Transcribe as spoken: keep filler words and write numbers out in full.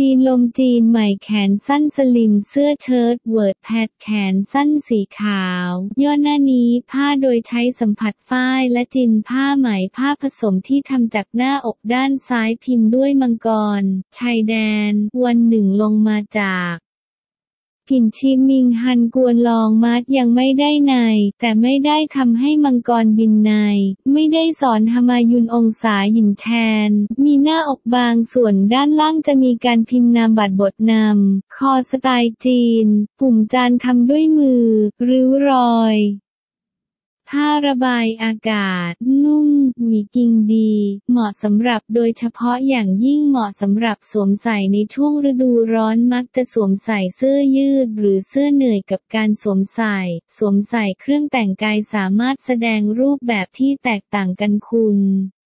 จีนลมจีนใหม่แขนสั้นสลิมเสื้อเชิ้ตเวิร์ดแพดแขนสั้นสีขาวย่อหน้านี้ผ้าโดยใช้สัมผัสฝ้ายและจินผ้าไหมผ้าผสมที่ทำจากหน้าอกด้านซ้ายพิมพ์ด้วยมังกรชายแดนวันหนึ่งลงมาจากกลิ่นชิมิงฮันกวนลองมัดยังไม่ได้ในแต่ไม่ได้ทำให้มังกรบินในไม่ได้สอนฮามายุนองศาหยินแชนมีหน้าอกบางส่วนด้านล่างจะมีการพิมพ์นามบัตรบทนำคอสไตล์จีนปุ่มจานทำด้วยมือริ้วรอยผ้าระบายอากาศนุ่มหวีกิ่งดีเหมาะสำหรับโดยเฉพาะอย่างยิ่งเหมาะสำหรับสวมใส่ในช่วงฤดูร้อนมักจะสวมใส่เสื้อยืดหรือเสื้อเหนื่อยกับการสวมใส่สวมใส่เครื่องแต่งกายสามารถแสดงรูปแบบที่แตกต่างกันคุณ